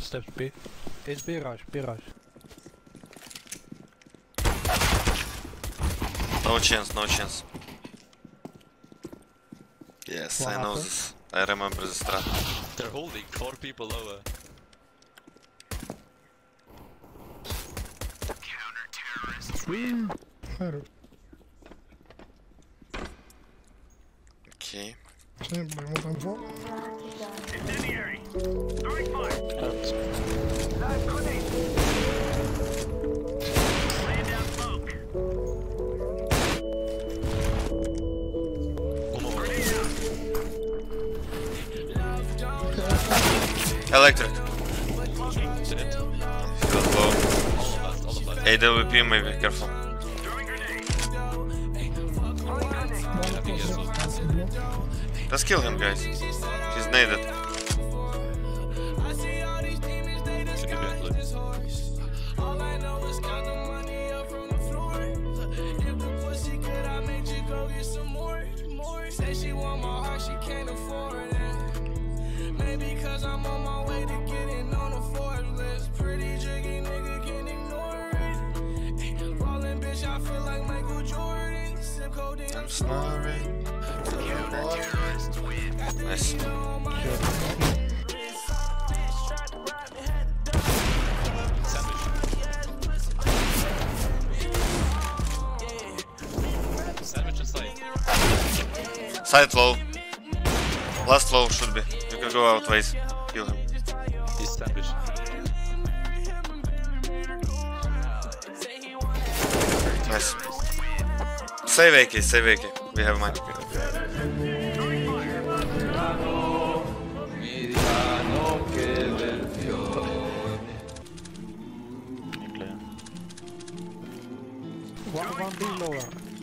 Steps B. It's B rush, B rush. No chance, no chance. Yes, What I know happened? this. I remember the strat. They're holding 4 people lower. Okay. Incendiary. Throwing fire. Live grenade. Laying down smoke. Grenade out. Electric. Dead. Feel low. All of us. AWP maybe, careful. Throwing grenade. Throwing grenade. I think yes. Let's kill him, guys. He's naded. Should be behind blue. I'm snoring. Nice. Sandwich inside. Side low. Last low should be. You can go out ways. Kill him. He's sandwich. Nice. Save AK, save AK. We have money. One B lower.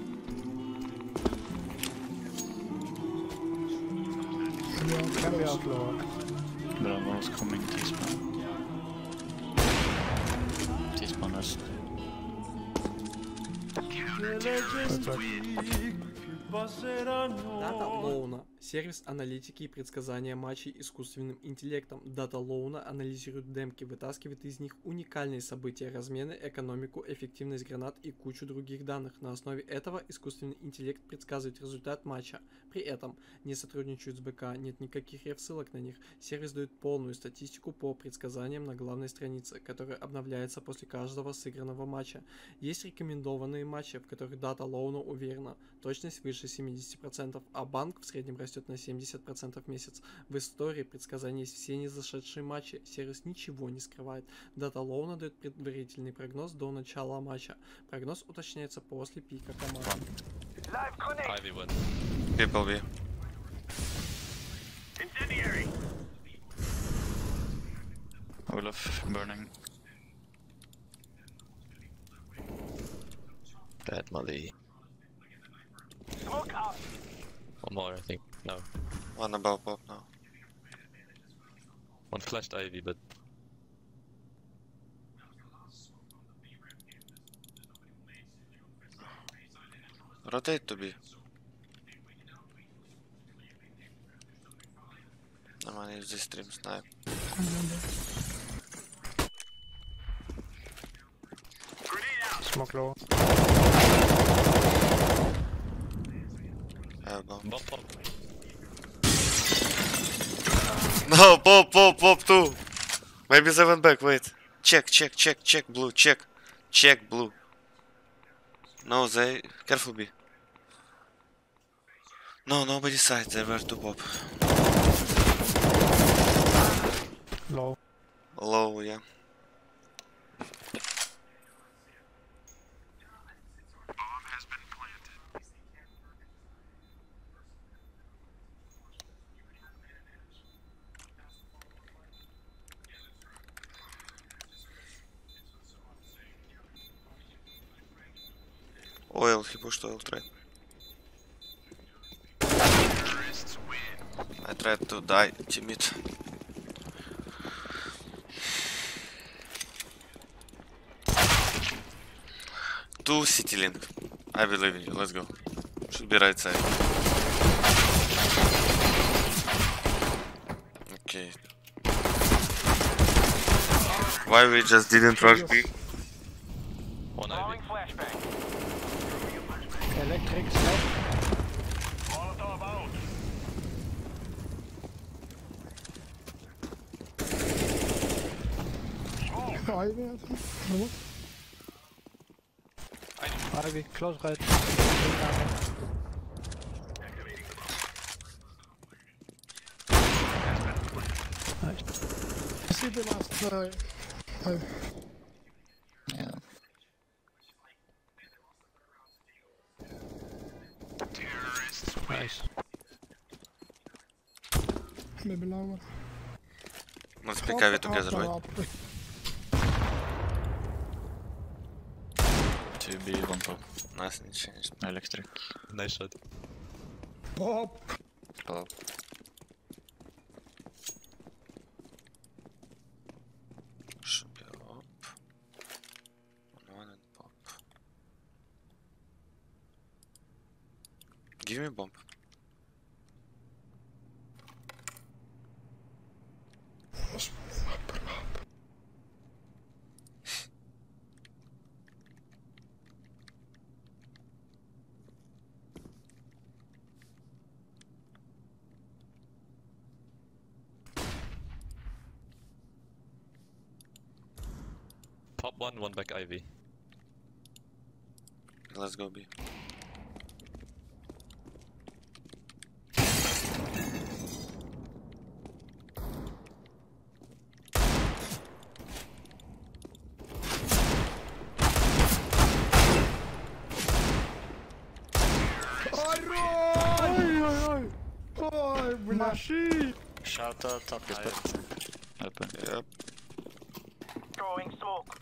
Can be out lower. Bravo's coming T-spawn. T-spawn us. Data Luna. Сервис аналитики и предсказания матчей искусственным интеллектом. Data Luna анализирует демки, вытаскивает из них уникальные события, размены, экономику, эффективность гранат и кучу других данных. На основе этого искусственный интеллект предсказывает результат матча. При этом не сотрудничают с БК, нет никаких реф-ссылок на них. Сервис дает полную статистику по предсказаниям на главной странице, которая обновляется после каждого сыгранного матча. Есть рекомендованные матчи, в которых Data Luna уверена. Точность выше 70%, а банк в среднем растет на 70% в месяц. В истории предсказаний есть все незашедшие матчи. Сервис ничего не скрывает. Data Luna дает предварительный прогноз до начала матча. Прогноз уточняется после пика команды. Live grenade. Ivy went. People B. Incendiary. Olaf burning. Bad Molly. Smoke out. One more, I think. No. One above pop now. One flashed Ivy, but Rotate to B. I'm gonna use this stream snipe. Grenade out. Smoke lower. Bomb. bomb pop. No, pop too. Maybe they went back, wait. Check blue, check blue. No, they, careful B. No, nobody side, they were to pop. Low. Low, yeah. Oil, he pushed oil trade. I tried to die, timid. Two city link. I believe in you, let's go. Should be right side. Okay. Why we just didn't rush B? One Throwing Ivy. flashbang. Electric stuff. Molotov out. Ivy, I think. No. Ivy, close right. Nice. I see the last Ivy. Yeah. Nice. Maybe lower. Let's pick Ivy together, right? Up. 2B, one top. Nothing changed. Electric. Nice shot. Pop. Pop. Should be up. One and pop. Give me bomb. Pop one back Ivy. Let's go B. Oj, machine. Shout out top is put. Open. Yep. Throwing smoke.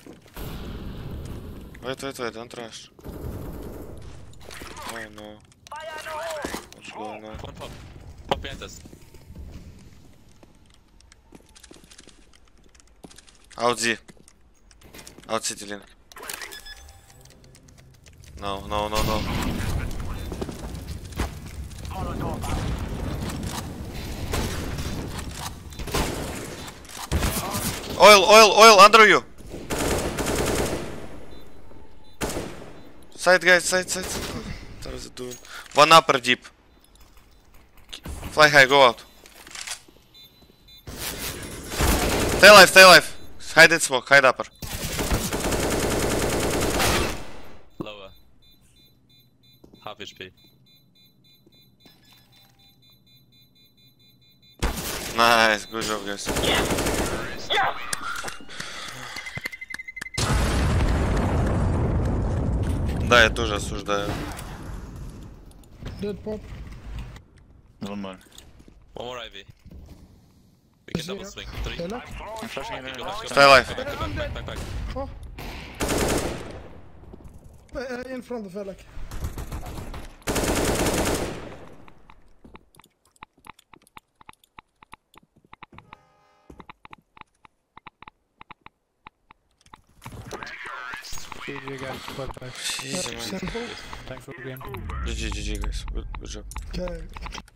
Wait, don't rush. Oh no. Fire in the hole. What's going on? One pop. Pop behind us. Out Z. Out city link. No. Molotov out. Oil under you. Side guys, side. What is it doing? One upper deep. Fly high, go out. Stay alive. Hide in smoke, hide upper. Lower. Half HP. Nice, good job guys. Да, я тоже осуждаю. Dead pop. One more. One more Ivy. We can double swing. 3. Elec. I'm flashing in Go there. back, go Stay alive. back. Oh. In front of Elec. GG guys, bye bye. Easy, man. Simple. Thanks for the game. GG guys, good job. Okay.